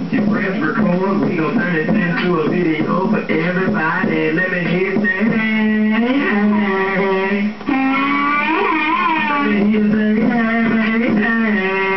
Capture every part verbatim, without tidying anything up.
You press record, we gon' turn this into a video for everybody. Let me hear you say, hey, hey, hey. Let me hear you say, hey, hey,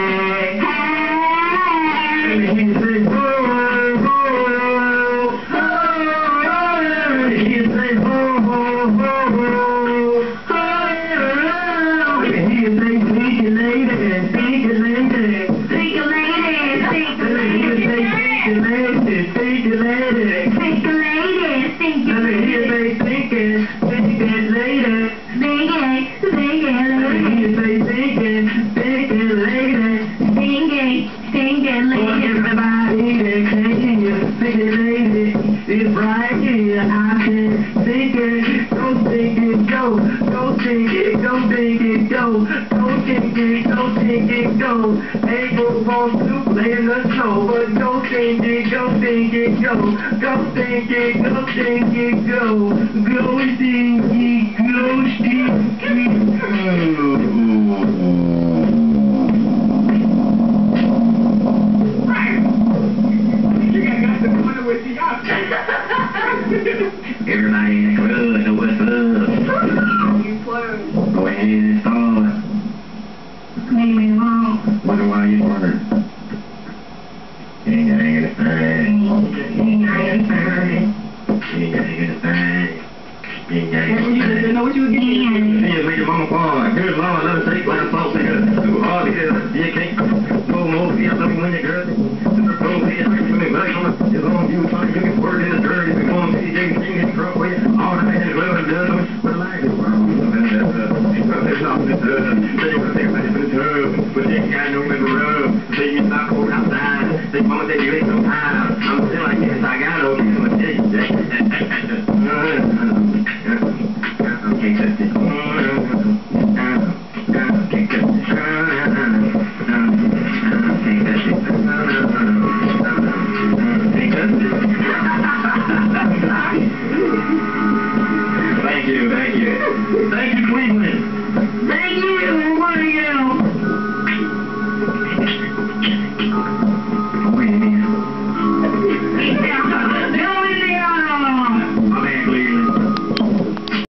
hey. Let me hear you say, oh, oh, oh, oh. Let me hear you say, oh, oh, oh, oh. Let me hear you say, sneaky lady, sneaky lady. Take a lady, take a lady, Take a lady, take a lady, take a lady, take a let me hear you lady, say, take it, take it, lady. sing it, sing it, Let me hear lady, you say, take it, take it, lady. sing it, sing it, For lady. everybody that can't hear, take it, lady. It's right here, I can take it, go take it, go, go take it, go take it, go, go take it, go take it, go. April wants to play the show, but go take it, go take it, go, go take it, go take it, go, go take it, go take it, everybody in the club know what's up. Go ahead and start. Make me wrong. Wonder why you word. You ain't got anything. You ain't got anything. You ain't got anything. You ain't got anything. You didn't know what you were getting. You just made your mama fall. Good Lord, let her take one salt nigga. Too hard to get her. You can't go more. See, I'm looking when you're girl. Super cool. See, I'm looking when you're on it. It's on you. Trying to get word in the dirt. If you want to see, you can sing it truck with you. All the man is loving the other. But like the world. It's not the tub. They want to take a man in the tub. But they ain't got no middle rub. They get knocked outside. They mama say you ain't